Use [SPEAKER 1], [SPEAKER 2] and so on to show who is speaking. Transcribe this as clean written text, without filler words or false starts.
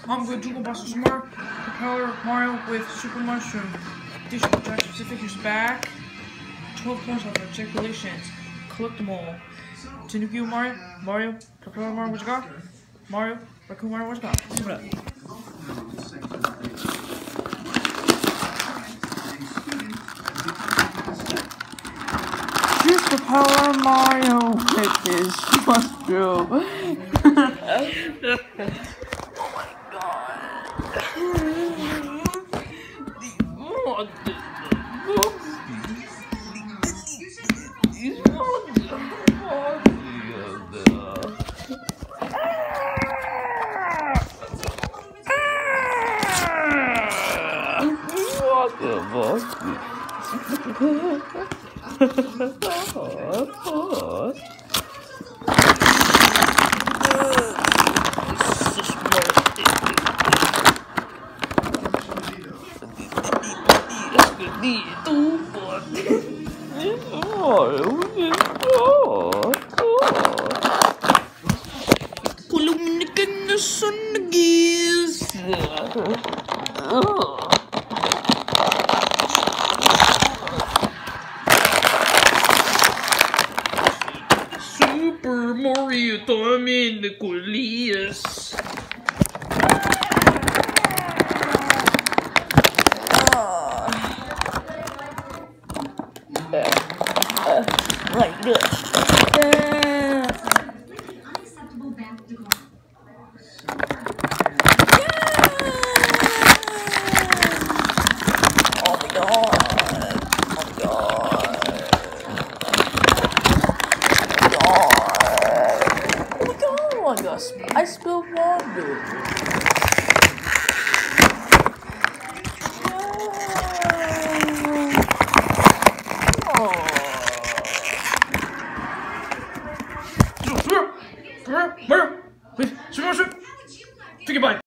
[SPEAKER 1] I'm good. Juggle Buster Smart Propeller Mario with Super Mushroom. Additional Jack specific is back. 12 points off of circulations. Collect them all. Tanuki Mario, Propeller Mario, what you got? Mario, Raccoon Mario, what you got? Open up. Here's Propeller Mario with his mushroom. Super Mario también de colillas. Like this. I spilled water. Wait, take it back.